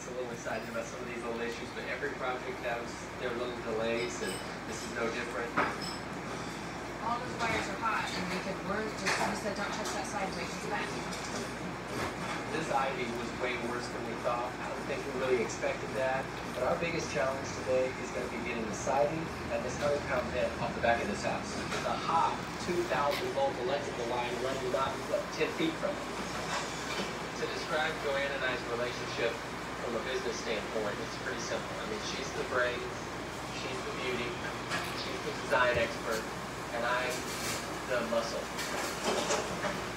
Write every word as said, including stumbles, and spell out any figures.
gets a little excited about some of these little issues, but every project has their little delays, and this is no different. All those wires are hot, and we could work. Just you said, don't touch that side break. It's back. This ivy was way worse than we thought. I don't think we really expected that. But our biggest challenge today is going to be getting the siding and this hundred pound bed off the back of this house. There's a hot two thousand volt electrical line running not what, ten feet from it. To describe Joanne and I's relationship from a business standpoint, it's pretty simple. I mean, she's the brains, she's the beauty, she's the design expert, and I'm the muscle.